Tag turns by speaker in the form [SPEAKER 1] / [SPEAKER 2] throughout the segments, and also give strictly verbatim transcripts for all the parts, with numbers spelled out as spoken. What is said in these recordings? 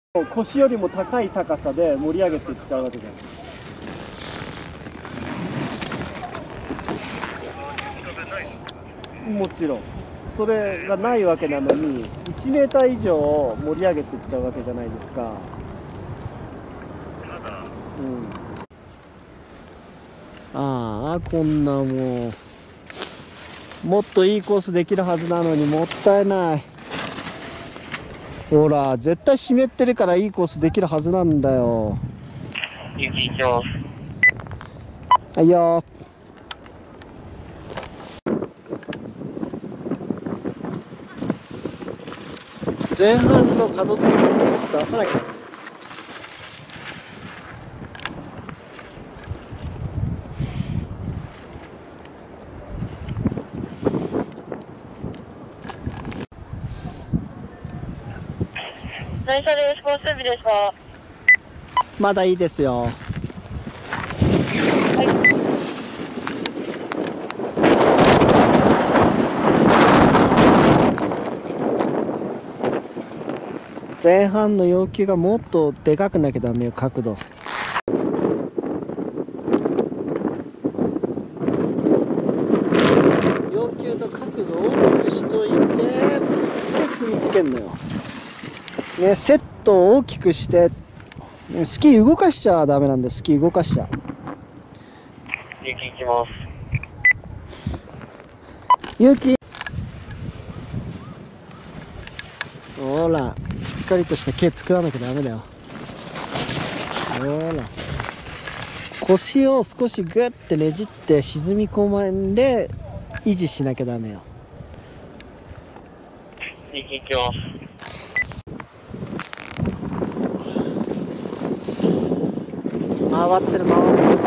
[SPEAKER 1] 腰よりも高い高さで盛り上げていっちゃうわけじゃない。もちろんそれがないわけなのにいちメーター以上盛り上げていっちゃうわけじゃないですか。うん、ああこんなもうもっといいコースできるはずなのにもったいない。ほら絶対湿ってるからいいコースできるはずなんだよ。
[SPEAKER 2] 雪行きます。
[SPEAKER 1] はいよ。前半の角付きのコース出さなきゃ。
[SPEAKER 2] 内車です。コース準備ですか？
[SPEAKER 1] まだいいですよ。
[SPEAKER 2] はい。
[SPEAKER 1] 前半の要求がもっとでかくなきゃダメよ、角度。要求の角度を大きくしといて、で踏みつけるのよ。ね、セットを大きくして、スキー動かしちゃダメなんです。スキー動かしちゃ。
[SPEAKER 2] 雪行きます。
[SPEAKER 1] 勇気。ほら、しっかりとした毛作らなきゃダメだよ。ほら。腰を少しグッてねじって沈み込まんで維持しなきゃダメよ。
[SPEAKER 2] 雪行きます。
[SPEAKER 1] 回ってる回ってる。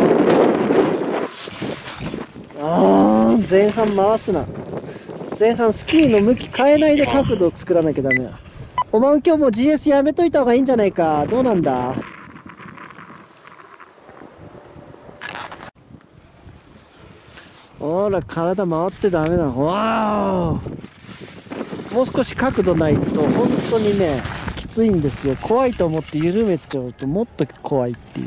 [SPEAKER 1] ああ前半回すな。前半スキーの向き変えないで角度を作らなきゃダメよ。お前今日も ジーエス やめといた方がいいんじゃないか。どうなんだ。ほら体回ってダメだ。わーもう少し角度ないと本当にねきついんですよ。怖いと思って緩めちゃうともっと怖いっていう。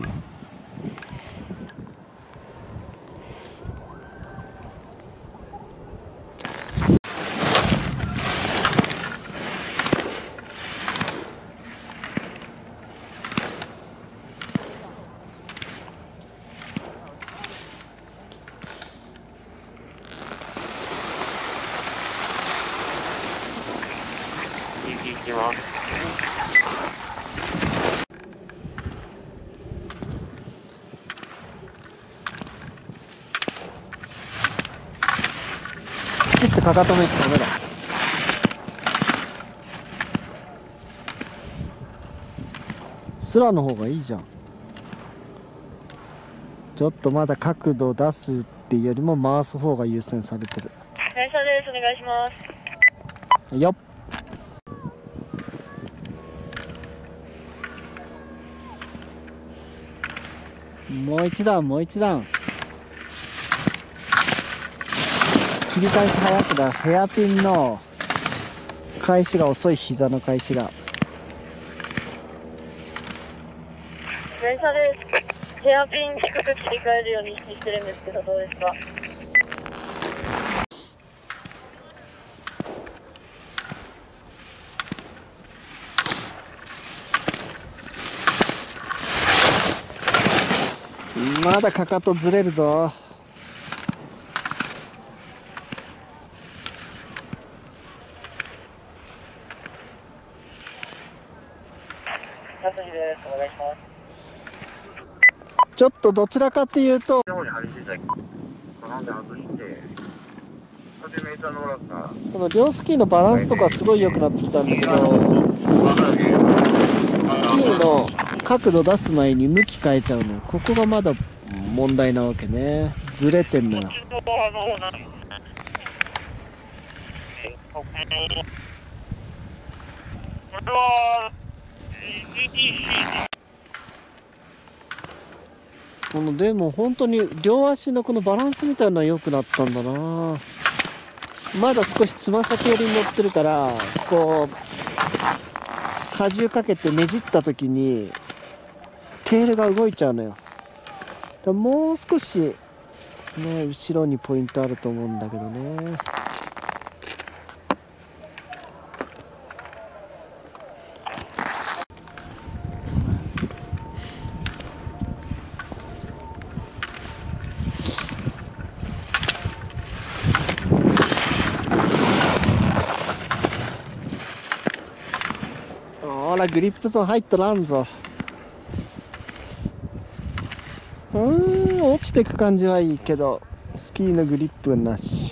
[SPEAKER 2] 雪行きます。
[SPEAKER 1] きちっとかかとめちゃダメだ。スラの方がいいじゃん。ちょっとまだ角度を出すっていうよりも回す方が優先されてる。
[SPEAKER 2] 内車です。お願いします。
[SPEAKER 1] はいよっ。もう一段もう一段。切り返し早くだ。ヘアピンの返しが遅い。膝の返しが。
[SPEAKER 2] 内車です。ヘアピン低く切り替えるようにしてるんですけど、どうですか？
[SPEAKER 1] まだかかとずれるぞ。
[SPEAKER 2] 辰巳です。お願いします。
[SPEAKER 1] ちょっとどちらかっていうとこの両スキーのバランスとかすごい良くなってきたんだけど、スキーの角度出す前に向き変えちゃうの。ここがまだ問題なわけね。ずれてんのよ。このでも本当に両足のこのバランスみたいなのは良くなったんだな。まだ少しつま先寄りに乗ってるからこう荷重かけてねじった時にテールが動いちゃうのよ。だからもう少しね後ろにポイントあると思うんだけどね。ほらグリップゾーン入っとらんぞ。うーん落ちてく感じはいいけどスキーのグリップなし。